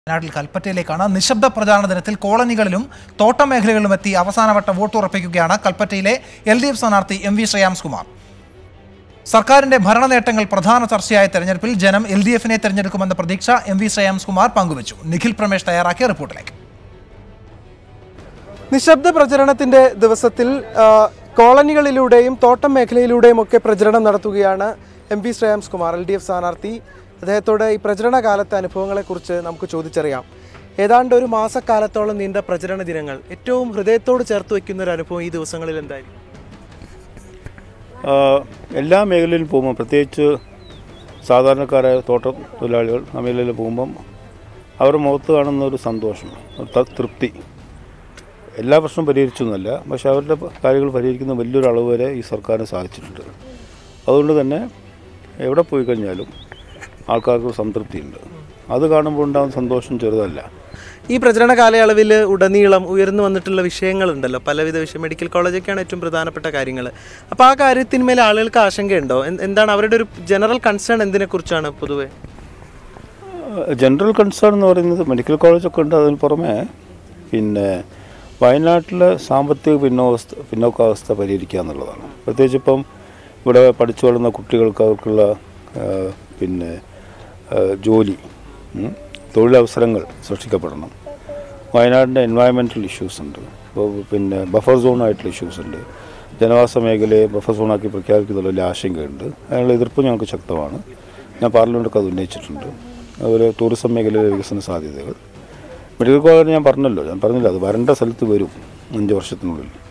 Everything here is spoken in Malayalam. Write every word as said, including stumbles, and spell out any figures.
നാട്ടിൽ കൽപ്പറ്റയിലേക്കാണ്. നിശബ്ദ പ്രചാരണ ദിനത്തിൽ കോളനികളിലും തോട്ടം മേഖലകളിലും എത്തി അവസാനവട്ട വോട്ട് ഉറപ്പിക്കുകയാണ് കൽപ്പറ്റയിലെ എൽ ഡി എഫ് സ്ഥാനാർത്ഥി എം വി ശ്രേയാംസ്കുമാർ. സർക്കാരിന്റെ ഭരണ നേട്ടങ്ങൾ പ്രധാന ചർച്ചയായ തെരഞ്ഞെടുപ്പിൽ ജനം എൽ ഡി എഫിനെ തെരഞ്ഞെടുക്കുമെന്ന പ്രതീക്ഷ എം വി ശ്രേയാംസ്കുമാർ പങ്കുവച്ചു. നിഖിൽ പ്രമേഷ് തയ്യാറാക്കിയ റിപ്പോർട്ടിലേക്ക്. നിശബ്ദ പ്രചരണത്തിന്റെ ദിവസത്തിൽ കോളനികളിലൂടെയും തോട്ടം മേഖലയിലൂടെയും ഒക്കെ പ്രചരണം നടത്തുകയാണ് M V Shreyamskumar, L D F സ്ഥാനാർത്ഥി. അദ്ദേഹത്തോട് ഈ പ്രചരണ കാലത്തെ അനുഭവങ്ങളെക്കുറിച്ച് നമുക്ക് ചോദിച്ചറിയാം. ഏതാണ്ട് ഒരു മാസക്കാലത്തോളം നീണ്ട പ്രചരണ ദിനങ്ങൾ ഏറ്റവും ഹൃദയത്തോട് ചേർത്ത് വയ്ക്കുന്ന ഒരു അനുഭവം ഈ ദിവസങ്ങളിൽ എന്തായിരിക്കും? എല്ലാ മേഖലയിലും പോകുമ്പോൾ, പ്രത്യേകിച്ച് സാധാരണക്കാരായ തോട്ടം തൊഴിലാളികൾ ആ മേഖലയിൽ പോകുമ്പം അവരുടെ മുഖത്ത് കാണുന്ന ഒരു സന്തോഷം, തൃപ്തി. എല്ലാ പ്രശ്നവും പരിഹരിച്ചു എന്നല്ല, പക്ഷെ അവരുടെ കാര്യങ്ങൾ പരിഹരിക്കുന്ന വലിയൊരു അളവ് വരെ ഈ സർക്കാരിന് സാധിച്ചിട്ടുണ്ട്. അതുകൊണ്ട് തന്നെ എവിടെ പോയി കഴിഞ്ഞാലും ആൾക്കാർക്ക് സംതൃപ്തിയുണ്ട്. അത് കാണുമ്പോൾ ഉണ്ടാകുന്ന സന്തോഷം ചെറുതല്ല. ഈ പ്രചരണ കാലയളവിൽ ഉടനീളം ഉയർന്നു വന്നിട്ടുള്ള വിഷയങ്ങളുണ്ടല്ലോ, പലവിധ വിഷയം. മെഡിക്കൽ കോളേജൊക്കെയാണ് ഏറ്റവും പ്രധാനപ്പെട്ട കാര്യങ്ങൾ. അപ്പോൾ ആ കാര്യത്തിന്മേൽ ആളുകൾക്ക് ആശങ്കയുണ്ടോ? എന്താണ് അവരുടെ ഒരു ജനറൽ കൺസേൺ? എന്തിനെക്കുറിച്ചാണ് പൊതുവെ ജനറൽ കൺസേൺ എന്ന് പറയുന്നത്? മെഡിക്കൽ കോളേജൊക്കെ ഉണ്ട്. അതിന് പുറമെ പിന്നെ വയനാട്ടിലെ സാമ്പത്തിക പിന്നോവസ്ഥ പിന്നോക്കാവസ്ഥ പരിഹരിക്കുക എന്നുള്ളതാണ്. പ്രത്യേകിച്ച് ഇപ്പം ഇവിടെ പഠിച്ചു വളർന്ന കുട്ടികൾക്ക് അവർക്കുള്ള പിന്നെ ജോലി, തൊഴിലവസരങ്ങൾ സൃഷ്ടിക്കപ്പെടണം. വയനാടിൻ്റെ എൻവയറമെൻ്റൽ ഇഷ്യൂസ് ഉണ്ട്, ഇപ്പോൾ പിന്നെ ബഫർ സോണായിട്ടുള്ള ഇഷ്യൂസ് ഉണ്ട്. ജനവാസ മേഖലയെ ബഫർ സോണാക്കി പ്രഖ്യാപിക്കുന്നതിൽ വലിയ ആശങ്കയുണ്ട്. അതിനുള്ള എതിർപ്പ് ഞങ്ങൾക്ക് ശക്തമാണ്. ഞാൻ പാർലമെൻറ്റൊക്കെ അത് ഉന്നയിച്ചിട്ടുണ്ട്. അതുപോലെ ടൂറിസം മേഖലയിലെ വികസന സാധ്യതകൾ. മെഡിക്കൽ കോളേജ് ഞാൻ പറഞ്ഞല്ലോ ഞാൻ പറഞ്ഞില്ല അത് വരേണ്ട സ്ഥലത്ത് വരും അഞ്ച് വർഷത്തിനുള്ളിൽ.